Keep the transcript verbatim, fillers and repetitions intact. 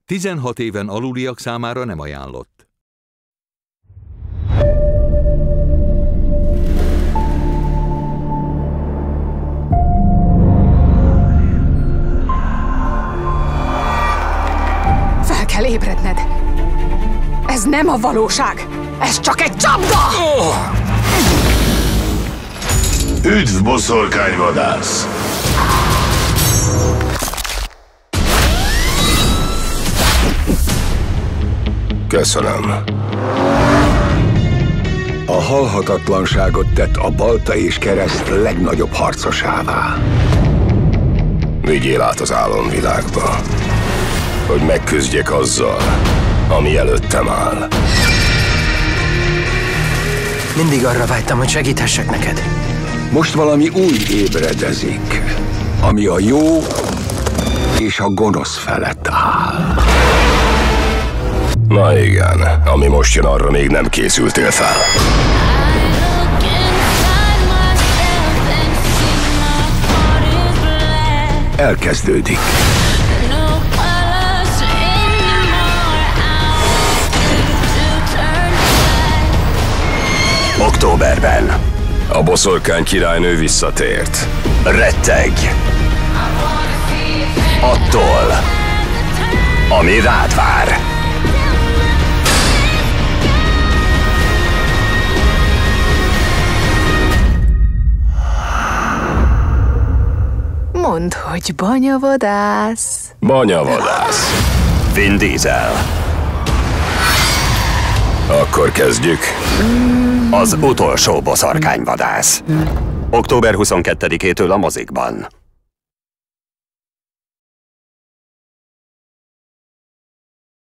tizenhat éven aluliak számára nem ajánlott. Fel kell ébredned. Ez nem a valóság. Ez csak egy csapda! Oh! Üdv, boszorkányvadász! Köszönöm. A halhatatlanságot tett a balta és kereszt legnagyobb harcosává. Vigyél át az álomvilágba, hogy megküzdjek azzal, ami előttem áll. Mindig arra vágytam, hogy segíthessek neked. Most valami új ébredezik, ami a jó és a gonosz felett áll. Na igen, ami most jön, arra még nem készültél fel. Elkezdődik. Októberben a boszorkány királynő visszatért. Rettegj! Attól, ami rád vár. Mondd, hogy banyavadász. Banyavadász. Vin Diesel. Akkor kezdjük. Az utolsó boszorkányvadász. október huszonkettedikétől a mozikban.